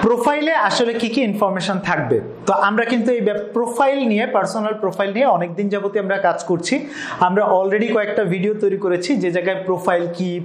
প্রোফাইলে আসলে কি কি ইনফরমেশন থাকবে। তো আমরা কিন্তু এই প্রোফাইল নিয়ে, পার্সোনাল প্রোফাইল নিয়ে অনেকদিন যাবতীয় আমরা কাজ করছি। আমরা অলরেডি কয়েকটা ভিডিও তৈরি করেছি যে জায়গায় প্রোফাইল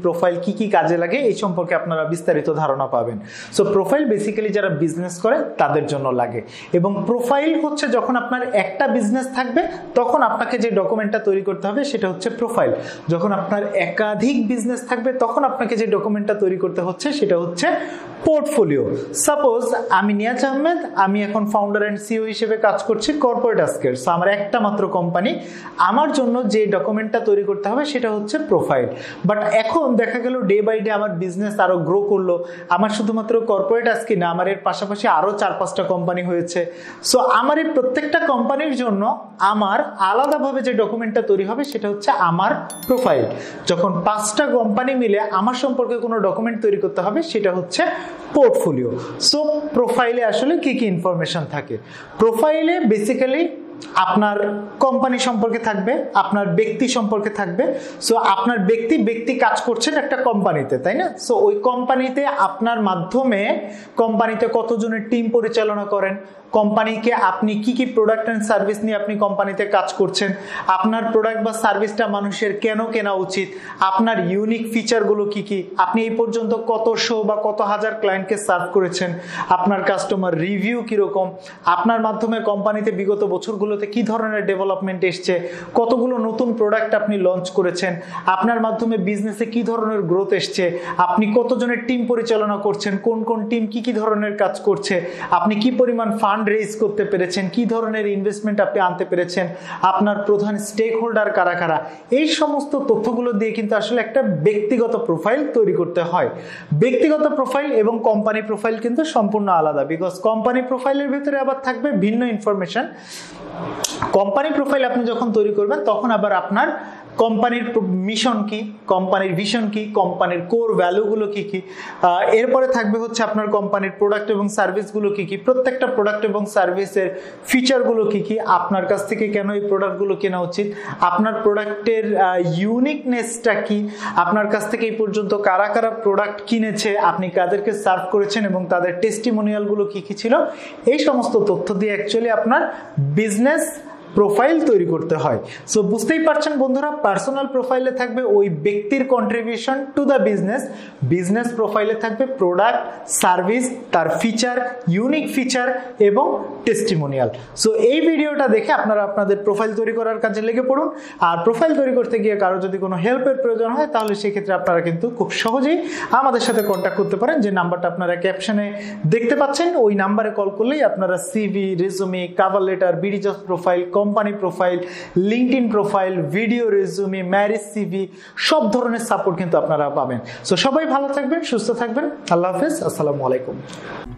কি কি কাজে লাগে এই সম্পর্কে আপনারা বিস্তারিত ধারণা পাবেন। সো প্রোফাইল বেসিক্যালি যারা বিজনেস করে তাদের জন্য লাগে, এবং প্রোফাইল হচ্ছে যখন আপনার একটা বিজনেস থাকবে তখন আপনাকে যে ডকুমেন্টটা তৈরি করতে হবে সেটা হচ্ছে প্রোফাইল। যখন আপনার একাধিক বিজনেস থাকবে তখন আপনাকে যে ডকুমেন্টটা তৈরি করতে হচ্ছে সেটা হচ্ছে পোর্টফোলিও। সাপোজ আমি নিয়াজ আহমেদ, আমি এখন ফাউন্ডার অ্যান্ড সিইও হিসেবে কাজ করছি কর্পোরেট আস্কের। সো আমার একটা মাত্র কোম্পানি, আমার জন্য যে ডকুমেন্টটা তৈরি করতে হবে সেটা হচ্ছে প্রোফাইল। বাট এখন দেখা গেল ডে বাই ডে আমার বিজনেস আরো গ্রো করলো, আমার শুধুমাত্র কর্পোরেট আস্কি না, আমার এর পাশাপাশি আরো 4-5টা কোম্পানি হয়েছে। সো আমার এই প্রত্যেকটা কোম্পানির জন্য আমার আলাদাভাবে যে ডকুমেন্টটা তৈরি হবে সেটা হচ্ছে আমার প্রোফাইল। যখন 5টা কোম্পানি মিলে আমার সম্পর্কে কোনো ডকুমেন্ট তৈরি করতে হবে সেটা হচ্ছে পোর্টফোলিও। সো প্রোফাইলে আসলে কি কি ইনফরমেশন থাকে? প্রোফাইলে বেসিক্যালি আপনার কোম্পানি সম্পর্কে থাকবে, আপনার ব্যক্তি সম্পর্কে থাকবে। সো আপনার ব্যক্তি কাজ করছেন একটা কোম্পানিতে, তাই না? সো ওই কোম্পানিতে আপনার মাধ্যমে কোম্পানিতে কতজনের টিম পরিচালনা করেন, কোম্পানিকে আপনি কি কি প্রোডাক্ট অ্যান্ড সার্ভিস নিয়ে আপনি কোম্পানিতে কাজ করছেন, আপনার প্রোডাক্ট বা সার্ভিসটা মানুষের কেন কেনা উচিত, আপনার ইউনিক ফিচারগুলো কি কি, আপনি এই পর্যন্ত কত শো বা কত হাজার ক্লায়েন্টকে সার্ভ করেছেন, আপনার কাস্টমার রিভিউ কিরকম, আপনার মাধ্যমে কোম্পানিতে বিগত বছরগুলোতে কি ধরনের ডেভেলপমেন্ট এসছে, কতগুলো নতুন প্রোডাক্ট আপনি লঞ্চ করেছেন, আপনার মাধ্যমে বিজনেসে কি ধরনের গ্রোথ এসছে, আপনি কতজনের টিম পরিচালনা করছেন, কোন কোন টিম কি কি ধরনের কাজ করছে, আপনি কি পরিমাণ ফান্ড রেজ করতে পেরেছেন, কি ধরনের ইনভেস্টমেন্ট আপনি আনতে পেরেছেন, আপনার প্রধান স্টেক হোল্ডার কারা কারা, এই সমস্ত তথ্যগুলো দিয়ে কিন্তু আসলে একটা ব্যক্তিগত প্রোফাইল তৈরি করতে হয়। ব্যক্তিগত প্রোফাইল এবং কোম্পানি প্রোফাইল কিন্তু সম্পূর্ণ আলাদা, বিকজ কোম্পানি প্রোফাইলের ভিতরে আবার থাকবে ভিন্ন ইনফরমেশন। কোম্পানি প্রোফাইল আপনি যখন তৈরি করবেন তখন আবার আপনার কোম্পানির মিশন কি, কোম্পানির ভিশন কি, কোম্পানির কোর ভ্যালুগুলো কি কি, এরপরে থাকবে হচ্ছে আপনার কোম্পানির প্রোডাক্ট এবং সার্ভিসগুলো কি কি, প্রত্যেকটা প্রোডাক্ট এবং সার্ভিসের ফিচারগুলো কি কি, আপনার কাছ থেকে কেন এই প্রোডাক্টগুলো কেনা উচিত, আপনার প্রোডাক্টের ইউনিকনেসটা কি, আপনার কাছ থেকে এই পর্যন্ত কারা কারা প্রোডাক্ট কিনেছে, আপনি কাদেরকে সার্ভ করেছেন এবং তাদের টেস্টিমোনিয়ালগুলো কি কি ছিল, এই সমস্ত তথ্য দিয়ে অ্যাকচুয়ালি আপনার বিজনেস প্রোফাইল তৈরি করতে হয়। সো বুঝতেই পারছেন বন্ধুরা, পার্সোনাল প্রোফাইলে থাকবে ওই ব্যক্তির contribution to the business, business প্রোফাইলে থাকবে প্রোডাক্ট, সার্ভিস, তার ফিচার, ইউনিক ফিচার এবং টেস্টিমোনিয়াল। সো এই ভিডিওটা দেখে আপনারা আপনাদের প্রোফাইল তৈরি করার কাজে লেগে পড়ুন। আর প্রোফাইল তৈরি করতে গিয়ে কারো যদি কোনো হেল্পের প্রয়োজন হয় তাহলে সেক্ষেত্রে আপনারা কিন্তু খুব সহজেই আমাদের সাথে কন্ট্যাক্ট করতে পারেন। যে নাম্বারটা আপনারা ক্যাপশনে দেখতে পাচ্ছেন ওই নাম্বারে কল করলেই আপনারা CV, resume, cover letter, BD jobs profile, company profile, LinkedIn profile, video resume, marriage CV, সব ধরনের সাপোর্ট কিন্তু আপনারা পাবেন। সো সবাই ভালো থাকবেন, সুস্থ থাকবেন। আল্লাহ হাফেজ, আসসালামু আলাইকুম।